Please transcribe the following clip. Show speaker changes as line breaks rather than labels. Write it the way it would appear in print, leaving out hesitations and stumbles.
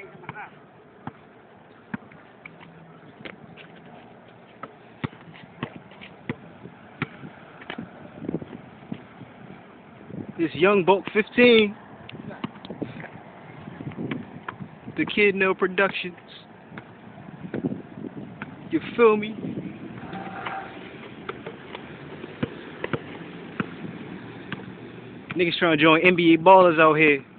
This Youngbulk 15. The Kid No Productions. You feel me? Niggas trying to join NBA ballers out here.